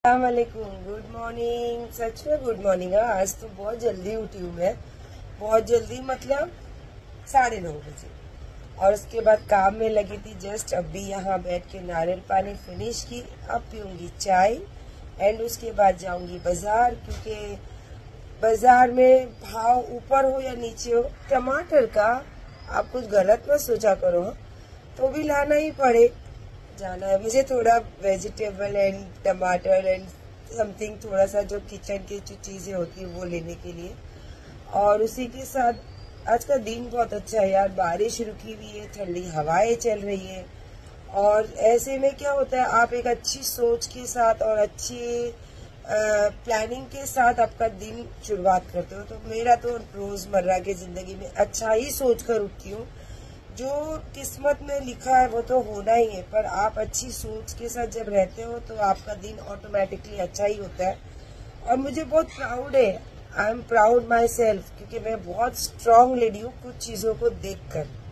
अस्सलामुअलैकुम, good morning. सच में good morning है। आज तो बहुत जल्दी उठी हूँ मैं, बहुत जल्दी मतलब 9:30 बजे। और उसके बाद काम में लगी थी। जस्ट अभी यहाँ बैठ के नारियल पानी फिनिश की। अब पीऊंगी चाय एंड उसके बाद जाऊंगी बाजार, क्योंकि बाजार में भाव ऊपर हो या नीचे हो, टमाटर का आप कुछ गलत मत सोचा करो, तो भी लाना ही पड़े जाना है मुझे। थोड़ा वेजिटेबल एंड टमाटर एंड समथिंग, थोड़ा सा जो किचन की जो चीजें होती है वो लेने के लिए। और उसी के साथ आज का दिन बहुत अच्छा है यार, बारिश रुकी हुई है, ठंडी हवाएं चल रही है। और ऐसे में क्या होता है, आप एक अच्छी सोच के साथ और अच्छी प्लानिंग के साथ आपका दिन शुरुआत करते हो। तो मेरा तो रोजमर्रा की जिंदगी में अच्छा ही सोच कर उठती हूँ। जो किस्मत में लिखा है वो तो होना ही है, पर आप अच्छी सोच के साथ जब रहते हो तो आपका दिन ऑटोमेटिकली अच्छा ही होता है। और मुझे बहुत प्राउड है, I am proud myself, क्योंकि मैं बहुत स्ट्रांग लेडी हूँ कुछ चीजों को देखकर।